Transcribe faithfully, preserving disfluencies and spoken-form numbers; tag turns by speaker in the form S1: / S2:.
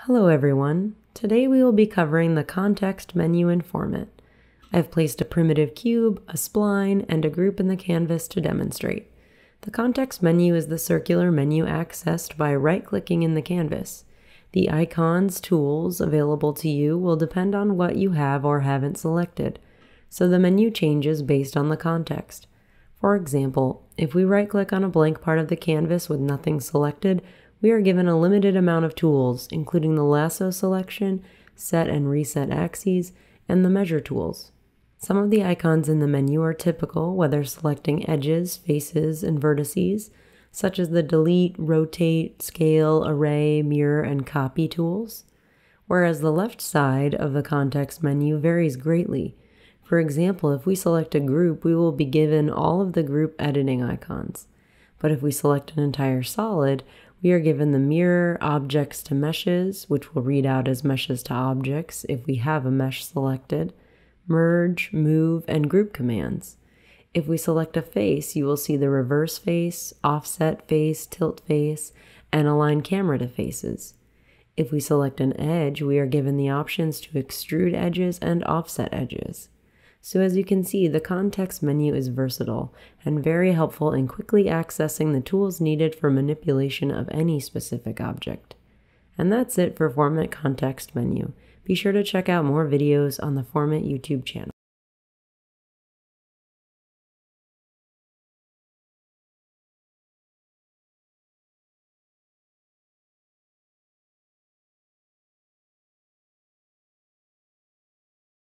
S1: Hello everyone. Today we will be covering the context menu in Format. I've placed a primitive cube, a spline, and a group in the canvas to demonstrate. The context menu is the circular menu accessed by right-clicking in the canvas. The icons, tools available to you will depend on what you have or haven't selected, so the menu changes based on the context. For example, if we right-click on a blank part of the canvas with nothing selected, we are given a limited amount of tools, including the lasso selection, set and reset axes, and the measure tools. Some of the icons in the menu are typical, whether selecting edges, faces, and vertices, such as the delete, rotate, scale, array, mirror, and copy tools, whereas the left side of the context menu varies greatly. For example, if we select a group, we will be given all of the group editing icons. But if we select an entire solid, we are given the mirror, objects to meshes, which will read out as meshes to objects if we have a mesh selected, merge, move, and group commands. If we select a face, you will see the reverse face, offset face, tilt face, and align camera to faces. If we select an edge, we are given the options to extrude edges and offset edges. So as you can see, the context menu is versatile and very helpful in quickly accessing the tools needed for manipulation of any specific object. And that's it for Format Context Menu. Be sure to check out more videos on the Format YouTube channel.